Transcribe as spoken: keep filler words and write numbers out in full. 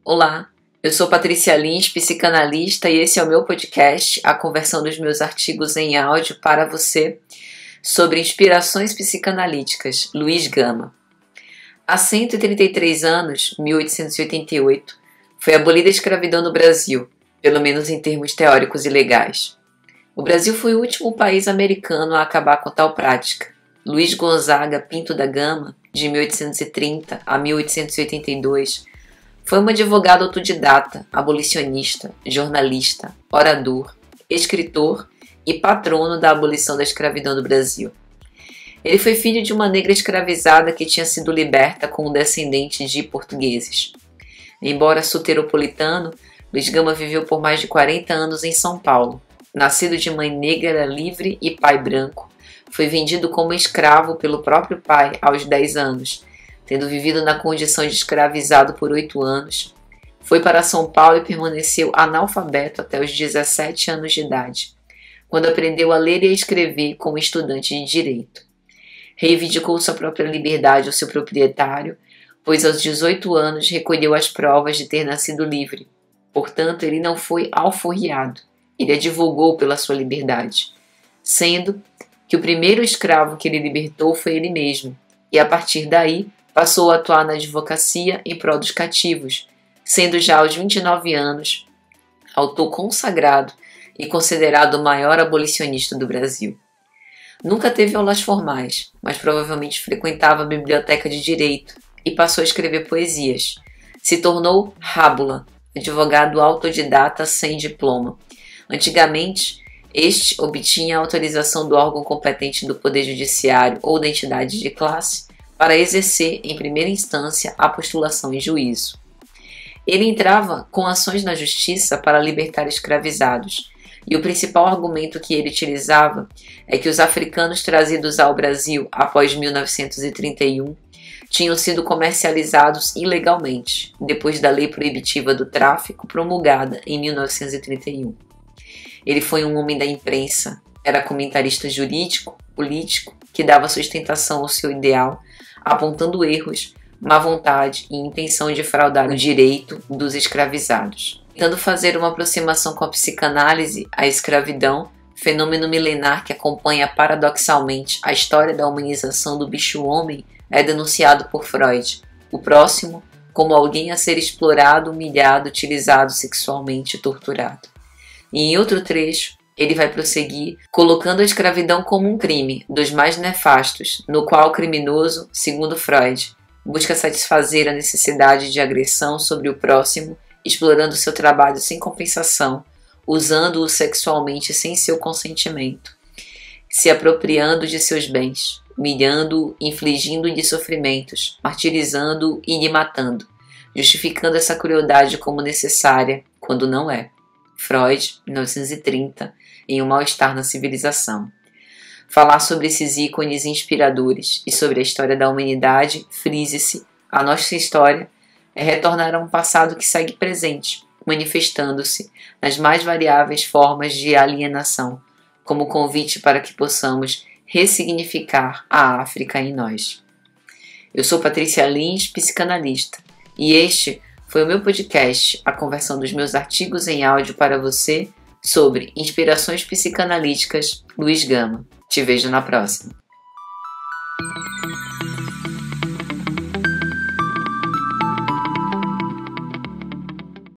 Olá, eu sou Patrícia Lins, psicanalista, e esse é o meu podcast, a conversão dos meus artigos em áudio para você sobre inspirações psicanalíticas, Luiz Gama. Há cento e trinta e três anos, mil oitocentos e oitenta e oito, foi abolida a escravidão no Brasil, pelo menos em termos teóricos e legais. O Brasil foi o último país americano a acabar com tal prática. Luiz Gonzaga Pinto da Gama, de mil oitocentos e trinta a mil oitocentos e oitenta e dois, foi um advogado autodidata, abolicionista, jornalista, orador, escritor e patrono da abolição da escravidão do Brasil. Ele foi filho de uma negra escravizada que tinha sido liberta com um descendente de portugueses. Embora soteropolitano, Luiz Gama viveu por mais de quarenta anos em São Paulo. Nascido de mãe negra livre e pai branco, foi vendido como escravo pelo próprio pai aos dez anos, tendo vivido na condição de escravizado por oito anos. Foi para São Paulo e permaneceu analfabeto até os dezessete anos de idade, quando aprendeu a ler e a escrever como estudante de direito. Reivindicou sua própria liberdade ao seu proprietário, pois aos dezoito anos recolheu as provas de ter nascido livre. Portanto, ele não foi alforriado, ele advogou pela sua liberdade, sendo que o primeiro escravo que ele libertou foi ele mesmo, e a partir daí passou a atuar na advocacia em prol dos cativos, sendo já aos vinte e nove anos autor consagrado e considerado o maior abolicionista do Brasil. Nunca teve aulas formais, mas provavelmente frequentava a biblioteca de direito e passou a escrever poesias. Se tornou rábula, advogado autodidata sem diploma. Antigamente, este obtinha a autorização do órgão competente do Poder Judiciário ou da entidade de classe para exercer, em primeira instância, a postulação em juízo. Ele entrava com ações na justiça para libertar escravizados, e o principal argumento que ele utilizava é que os africanos trazidos ao Brasil após mil novecentos e trinta e um tinham sido comercializados ilegalmente, depois da lei proibitiva do tráfico promulgada em mil novecentos e trinta e um. Ele foi um homem da imprensa, era comentarista jurídico, político, que dava sustentação ao seu ideal, apontando erros, má vontade e intenção de fraudar o direito dos escravizados. Tentando fazer uma aproximação com a psicanálise, a escravidão, fenômeno milenar que acompanha paradoxalmente a história da humanização do bicho-homem, é denunciado por Freud, o próximo como alguém a ser explorado, humilhado, utilizado sexualmente e torturado. E em outro trecho, ele vai prosseguir colocando a escravidão como um crime, dos mais nefastos, no qual o criminoso, segundo Freud, busca satisfazer a necessidade de agressão sobre o próximo, explorando seu trabalho sem compensação, usando-o sexualmente sem seu consentimento, se apropriando de seus bens, humilhando-o, infligindo-lhe sofrimentos, martirizando-o e lhe matando, justificando essa crueldade como necessária, quando não é. Freud, mil novecentos e trinta, em Um Mal-Estar na Civilização. Falar sobre esses ícones inspiradores e sobre a história da humanidade, frise-se, a nossa história é retornar a um passado que segue presente, manifestando-se nas mais variáveis formas de alienação, como convite para que possamos ressignificar a África em nós. Eu sou Patrícia Lins, psicanalista, e este foi o meu podcast, a conversão dos meus artigos em áudio para você sobre inspirações psicanalíticas, Luiz Gama. Te vejo na próxima.